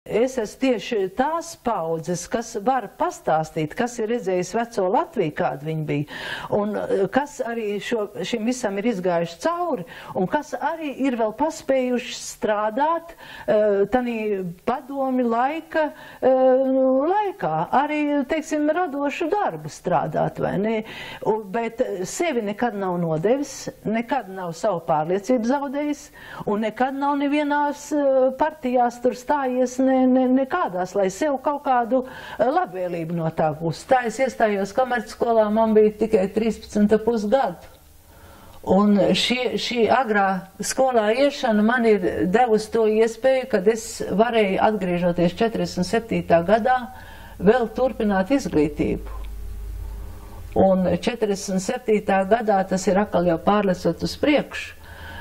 es esmu tieši tās paudzes, kas var pastāstīt, kas ir redzējis veco Latviju, kāda viņa bija, un kas arī šim visam ir izgājuši cauri, un kas arī ir vēl paspējuši strādāt tanī padomi laikā, arī, teiksim, radošu darbu strādāt, vai ne? Bet sevi nekad nav nodevis, nekad nav savu pārliecību zaudējis, un nekad nav nevienās partijās tur stājies nekādās, lai sev kaut kādu labvēlību no tā gūst. Tā es iestājos komercskolā, man bija tikai 13,5 gadu. Un šī agrā skolā iešana man ir devusi to iespēju, kad es varēju, atgriežoties 47. gadā, vēl turpināt izglītību. Un 47. gadā tas ir atkal jau pārlecot uz priekšu.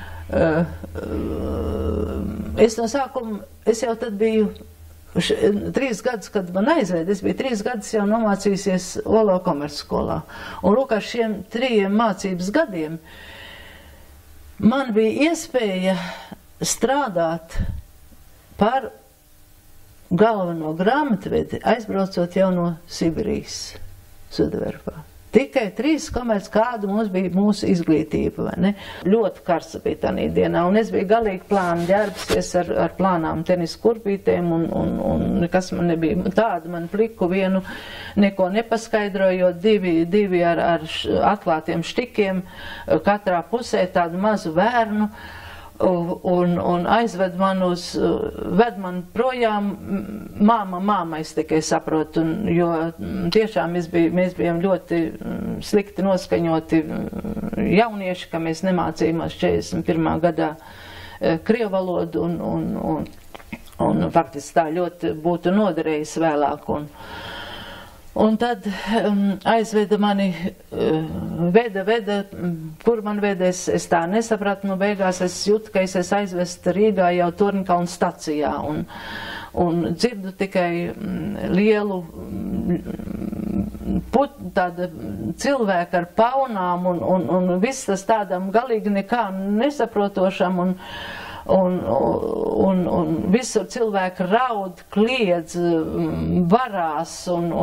Es no sākuma, es jau tad biju 3 gadus, kad man aizved, es biju 3 gadus jau nomācījusies Olo komercskolā. Un lūk, ar šiem 3 mācības gadiem man bija iespēja strādāt par galveno grāmatvedi, aizbraucot jau no Sibirijas, Sudverpā. Tikai 3 komerc, kāda mums bija mūsu izglītība, vai ne? Ļoti karsta bija tanī dienā, un es biju galīgi plāni ģērbusies ar plānām tenis kurpītēm, un nekas man nebija tādu, man pliku vienu, neko nepaskaidrojot, divi ar atklātiem štikiem, katrā pusē tādu mazu vērnu, un aizved man ved man projām māma, es tikai saprotu, jo tiešām mēs bijām ļoti slikti noskaņoti jaunieši, ka mēs nemācījāmies 41. gadā krievu valodu, un faktiski tā ļoti būtu noderējis vēlāk, un tad aizveda mani, veda, kur man vedēs, es tā nesapratu, nu beigās es jūtu, ka es esmu aizvest Rīgā jau Torņkalna stacijā, un dzirdu tikai lielu tāda cilvēka ar paunām, un viss tas tādam galīgi nekā nesaprotošam, un visur cilvēki raud, kliedz, varās,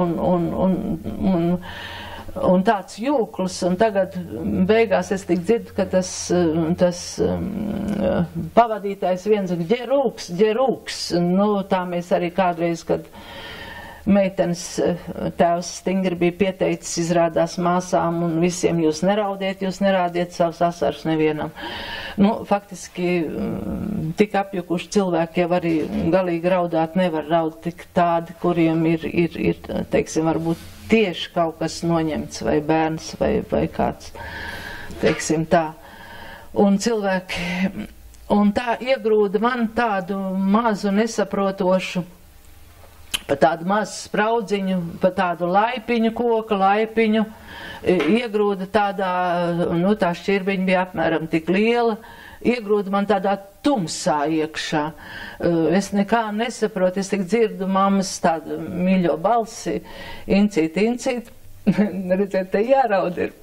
un tāds jūklis, un tagad beigās es tik dzirdu, ka tas pavadītājs viens ģerūks, nu tā mēs arī kādreiz, kad meitenes tēvs stingri bija pieteicis, izrādās māsām un visiem, jūs nerādiet savus asaras nevienam. Nu, faktiski tik apjukuši cilvēki jau arī galīgi raudāt nevar raud tik tādi, kuriem ir teiksim, varbūt tieši kaut kas noņemts, vai bērns, vai kāds, teiksim tā. Un cilvēki, un tā iegrūda man tādu mazu nesaprotošu, pa tādu mazu spraudziņu, pa tādu laipiņu, koka laipiņu, iegrūda tādā, nu tā šķirbiņa bija apmēram tik liela, iegrūda man tādā tumsā iekšā. Es nekā nesaprotu, es tik dzirdu mammas tādu mīļo balsi, incīt, redzēt, te jāraud ir.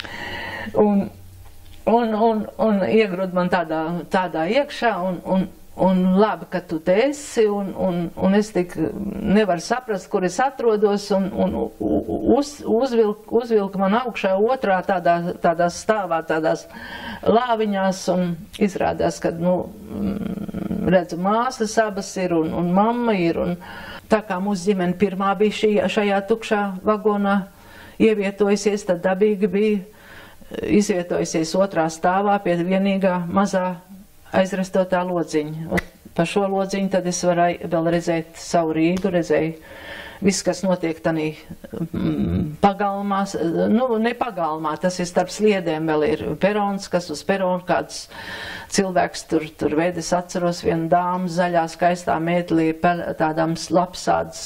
Un iegrūda man tādā iekšā, un labi, ka tu te esi, un es tik nevaru saprast, kur es atrodos, un uzvilka man augšā otrā tādā stāvā, tādās lāviņās, un izrādās, ka, nu, redzu, māsas abas ir, un mamma ir, un tā kā mūsu ģimene pirmā bija šajā tukšā vagonā ievietojusies, tad dabīgi bija izvietojusies otrā stāvā pie vienīgā mazā aizrastotā lodziņa. Pa šo lodziņu tad es varēju vēl redzēt savu Rīgu, redzēju viss, kas notiek tanī pagalmā, nu, ne pagalmā, tas ir starp sliedēm, vēl ir perons, kas uz peronu kāds cilvēks tur ved, es atceros vienu dāmu zaļā skaistā mētelī, tādām lapsādas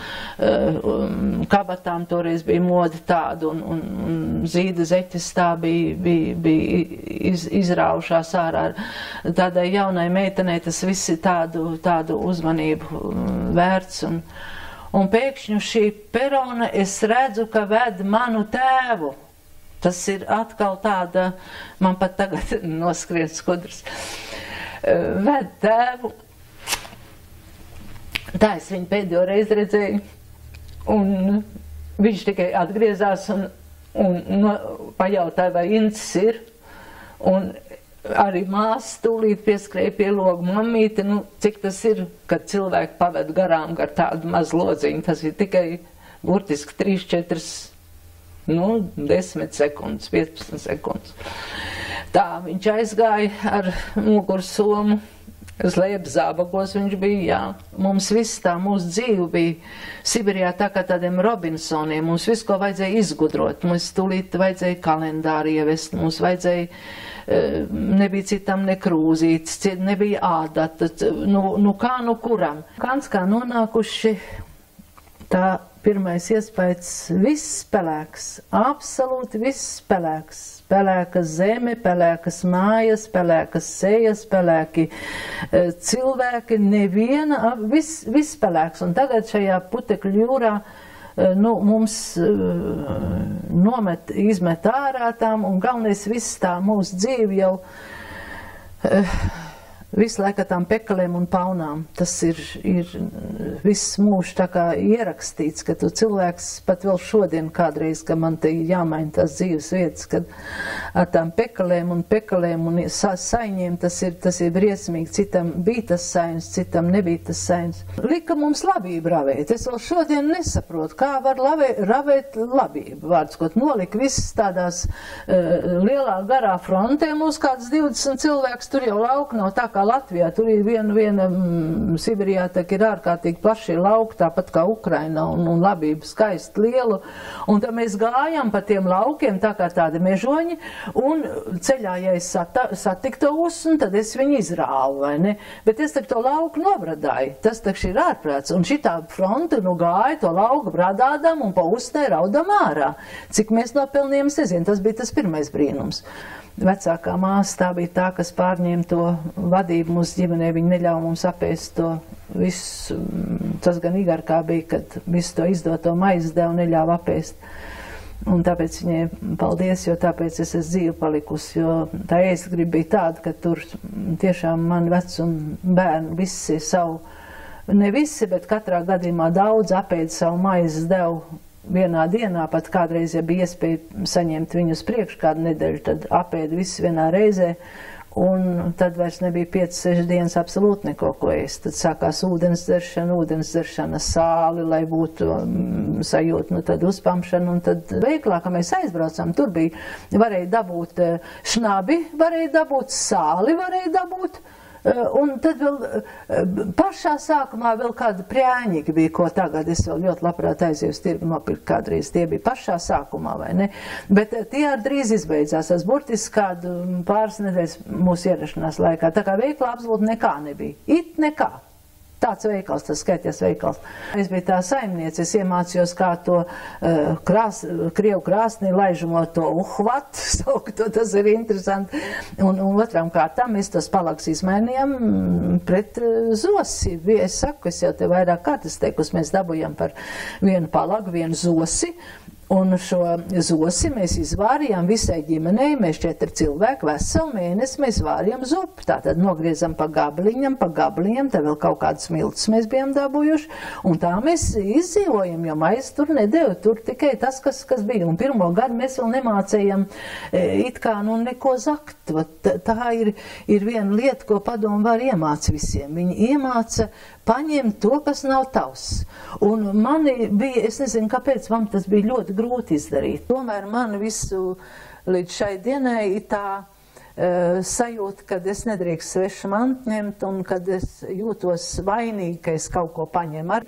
kabatām, toreiz bija moda tāda, un zīda zeķes tā bija izraušās ārā. Tādai jaunai meitenei tas viss ir tādu uzmanību vērts, un pēkšņi šī perona es redzu, ka ved manu tēvu. Tas ir atkal tāda, man pat tagad noskrien skudrs, ved tēvu Tā es viņu pēdējo reizi redzēju, un viņš tikai atgriezās un pajautāja, vai Incis ir, un arī māsa tūlīt pieskrēja pie logu, mammīte, nu, cik tas ir, kad cilvēki paved garām gar tādu mazu lodziņu, tas ir tikai burtiski 3-4, nu, 10 sekundes, 15 sekundes. Tā viņš aizgāja ar mugursomu, slēpts zābakos viņš bija, jā. Mums viss tā, mūsu dzīve bija Sibirijā tā kā tādiem Robinsoniem, mums visu, ko vajadzēja izgudrot, mums tūlīt vajadzēja kalendāri ievest, mums vajadzēja, nebija citam ne krūzītes, nebija ādata, nu kā nu kuram. Kāds kā nonākuši, tā pirmais iespējas, viss pelēks, absolūti viss pelēks. Pelēkas zeme, pelēkas mājas, pelēkas sejas, pelēki cilvēki, neviena, viss pelēks. Un tagad šajā putekļu jūrā, nu, mums izmet ārā tām, un galvenais viss tā mūsu dzīve jau visu laiku tām pekalēm un paunām. Tas ir viss mūžs tā kā ierakstīts, ka tu cilvēks pat vēl šodien kādreiz, ka man te jāmaina tās dzīves vietas, kad ar tām pekalēm un saiņiem tas ir briesmīgi. Citam bija tas saiņas, citam nebija tas saiņas. Lika mums labību ravēt. Es vēl šodien nesaprotu, kā var ravēt labību. Vārds, ko nolika visas tādās lielā garā frontē, mūs kāds 20 cilvēks, tur jau lauka nav tā kā Latvijā, tur ir viena Sibirijā, tā ir ārkārtīgi plašie lauki, tāpat kā Ukrainā, un labība skaisti lielu, un tad mēs gājam pa tiem laukiem, tā kā tādi mežoņi, un ceļā, ja es satiktu to usnu, tad es viņu izrāvu, vai ne? Bet es to lauku nobradāju, tas taču ir ārprāts, un šitā fronte, nu gāja to lauku bradādam un pa usnē raudam ārā. Cik mēs nopelnījām, es nezinu, tas bija tas pirmais brīnums. Vecākā māsa tā bija tā, kas pārņēma to vadību mūsu ģimenē, viņa neļauj mums apēst to visu, tas gan Igarkā bija, kad visu to izdoto maizi devu neļauj apēst. Un tāpēc viņai paldies, jo tāpēc es esmu dzīvu palikusi, jo tā ēstgriba bija tāda, ka tur tiešām mani vecumi bērni visi savu, ne visi, bet katrā gadījumā daudz apēd savu maizi devu. Vienā dienā, pat kādreiz, ja bija iespēja saņemt viņu uz priekšu kādu nedēļu, tad apēd visu vienā reizē, un tad vairs nebija 5-6 dienas absolūti neko ko ēst. Tad sākās ūdens dzeršana sāli, lai būtu sajūta, nu tad uzpamšana, un tad veiklā, ka mēs aizbraucām, tur bija, varēja dabūt šnabi, varēja dabūt sāli, varēja dabūt, un tad vēl pašā sākumā vēl kāda prēņika bija, ko tagad es vēl ļoti labprāt aizēju uz tirgu nopirkt kādreiz. Tie bija pašā sākumā, vai ne? Bet tie ar drīz izbeidzās. Tas burtiski kādu pāris nedēļas mūsu ierašanās laikā. Tā kā veiklā absolūti nekā nebija. It nekā. Tāds veikals, tas skaities veikals. Es biju tā saimniece, es iemācījos, kā to krievu krāsnī laižamot to uhvatu, saukto, tas ir interesanti. Un otram kārtām mēs tos palagus izmainījām pret zosi. Es saku, es jau te vairāk kārtas teikus, mēs dabujam par vienu palagu, vienu zosi. Un šo zosi mēs izvārījām visai ģimenei, mēs 4 cilvēki, veselu mēnesi mēs vārījām zupu. Tātad nogriezam pa gabaliņam, tad vēl kaut kādas miltus mēs bijām dabūjuši. Un tā mēs izdzīvojam, jo maizi tur nedēļu, tur tikai tas, kas bija. Un pirmo gadu mēs vēl nemācējam it kā nu neko zakt. Tā ir viena lieta, ko padomu var iemāca visiem. Viņi iemāca paņemt to, kas nav tavs. Un mani bija, es nezinu, kāpēc man tas bija ļoti grūti izdarīt. Tomēr man visu līdz šai dienai ir tā sajūta, kad es nedrīkst svešu mantu ņemt un kad es jūtos vainīgi, ka es kaut ko paņemu.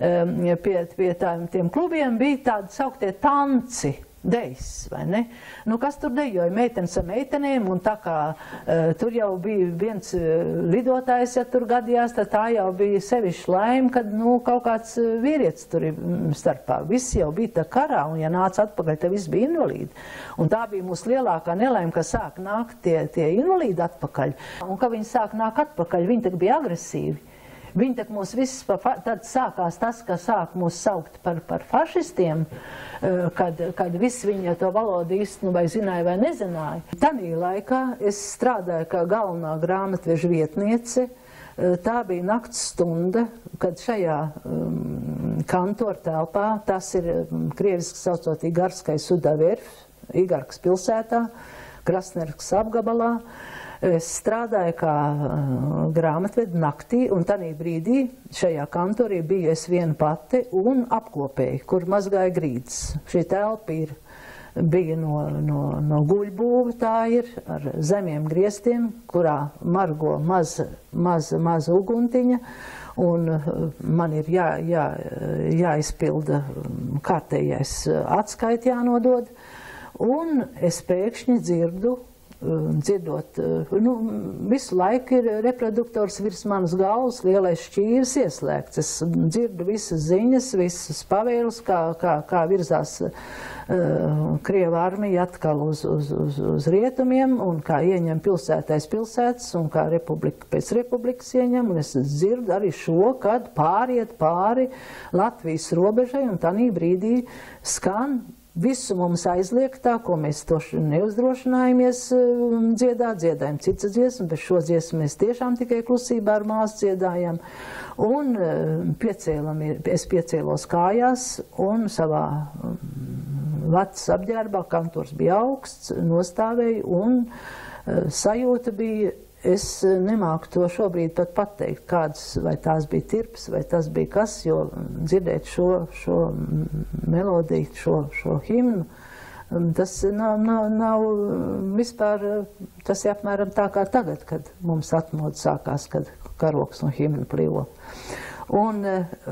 Pie tiem klubiem bija tādi sauktie tanci. Dejs, vai ne? Nu, kas tur dejoja? Meitenes ar meitenēm, un tā kā tur jau bija viens lidotājs, ja tur gadījās, tad tā jau bija sevišķi laime, kad, nu, kaut kāds vīrietis tur ir starpā. Viss jau bija tā karā, un ja nāca atpakaļ, tad viss bija invalīdi. Un tā bija mūsu lielākā nelaime, ka sāk nākt tie invalīdi atpakaļ. Un, kad viņi sāk nākt atpakaļ, viņi tak bija agresīvi. Viņi tak mūs visus, tad sākās tas, ka sāk mūs saukt par fašistiem, kad visi viņi to valodu īsti vai zināja vai nezināja. Tanī laikā es strādāju kā galvenā grāmatveža vietniece tā bija nakts stunda, kad šajā kantora telpā, tas ir krieviski saucot Igarskais Udaverf, Igarkas pilsētā, Krasnerkas apgabalā. Es strādāju kā grāmatvedi naktī, un tanī brīdī šajā kantorī biju es viena pati un apkopēju, kur mazgāja grīdas. Šī telpa bija no guļbūva, tā ir, ar zemiem griestiem, kurā margo maza uguntiņa, un man ir jāizpilda kārtējais atskaiti jānodod, un es pēkšņi dzirdot, visu laiku ir reproduktors virs manas galvas, lielais šķīvis ieslēgts. Es dzirdu visas ziņas, visas pavēles, kā virzās Krieva armija atkal uz rietumiem, un kā ieņem pilsētais pilsētas, un kā republika pēc republikas ieņem, un es dzirdu arī šo, kad pāriet pāri Latvijas robežai, un tanī brīdī skan visu mums aizliegtā, ko mēs toši neuzdrošinājamies dziedājam citas dziesmas, bet šo dziesmu mēs tiešām tikai klusībā ar māsu dziedājam. Un es piecēlos kājās un savā vecas apģērbā, kantors bija augsts, nostāvēju, un sajūta bija, es nemāku to šobrīd pat pateikt, kādas, vai tās bija tirpes, vai tas bija kas, jo dzirdēt šo melodiju, šo himnu, tas nav vispār, tas ir apmēram tā kā tagad, kad mums atmoda sākās, kad karoks un himna plivo. Un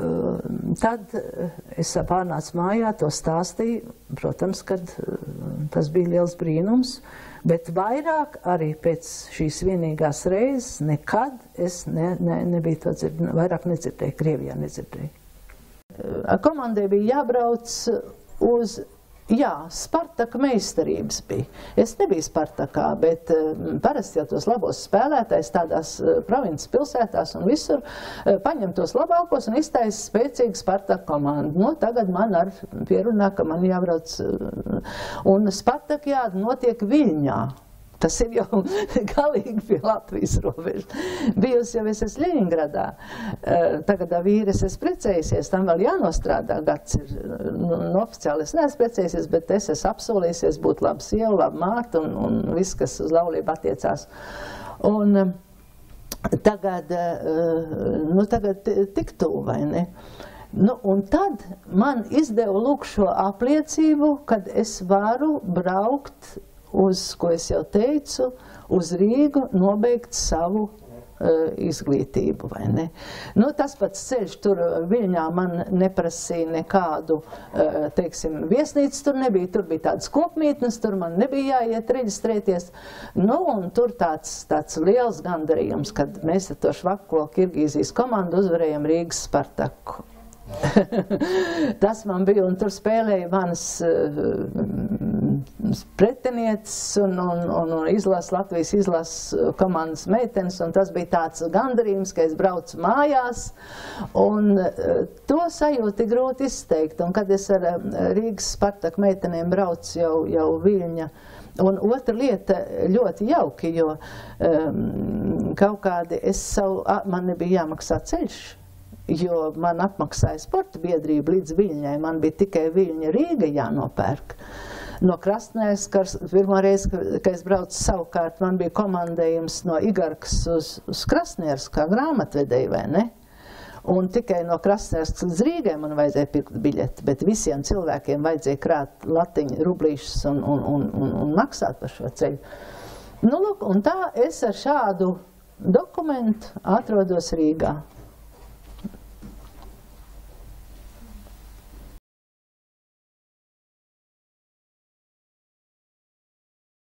tad es pārnācu mājā, to stāstīju, protams, kad tas bija liels brīnums, bet vairāk arī pēc šīs vienīgās reizes nekad es nebiju to dzirdēju, vairāk nedzirdēju, Krievijā nedzirdēju. Komandai bija jābrauc uz, Spartaka meistarības bija. Es nebiju Spartakā, bet parasti jau tos labos spēlētājs tādās provinces pilsētās un visur paņem tos labākos un iztaisa spēcīgu Spartaka komandu. Nu, tagad man ar pierunā, ka man jābrauc, un Spartakā notiek Viļņā. Tas ir jau galīgi pie Latvijas robežas. Bijusi jau es esmu Ļeņingradā. Tagad vīres es precējusies, tam vēl jānostrādā gads ir. Oficiāli es neesmu precējusies, bet es esmu apsolījusies būt laba sieva, laba māte un viss, kas uz laulību attiecās. Un tagad tik tuvu, vai ne? Un tad man izdeva lūk šo apliecību, kad es varu braukt uz, ko es jau teicu, uz Rīgu nobeigt savu izglītību, vai ne? Tas pats ceļš tur Viļņā man neprasīja nekādu, teiksim, viesnīcu tur nebija, tur bija tādas kopmītnes, tur man nebija jāiet reģistrēties. Un tur tāds liels gandarījums, kad mēs ar to švako Kirgīzijas komandu uzvarējam Rīgas Spartaku. Tas man bija, un tur spēlēja manas pretinieces un Latvijas izlases komandas meitenes, un tas bija tāds gandarījums, ka es braucu mājās, un to sajūti grūti izteikt, un kad es ar Rīgas Spartaku meitenēm braucu jau Viļņa. Un otra lieta ļoti jauki, jo kaut kādi man nebija jāmaksā ceļš, jo man apmaksāja sporta biedrība līdz Viļņai, man bija tikai Viļņa Rīga jānopērk. No Krasnērskas, pirmā reize, kad es braucu savukārt, man bija komandējums no Igarkas uz Krasnērsku kā grāmatvedēju, vai ne? Un tikai no Krasnērskas līdz Rīgai man vajadzēja pirkt biļeti, bet visiem cilvēkiem vajadzēja krāt latiņu rublīšus un maksāt par šo ceļu. Un tā es ar šādu dokumentu atrodos Rīgā.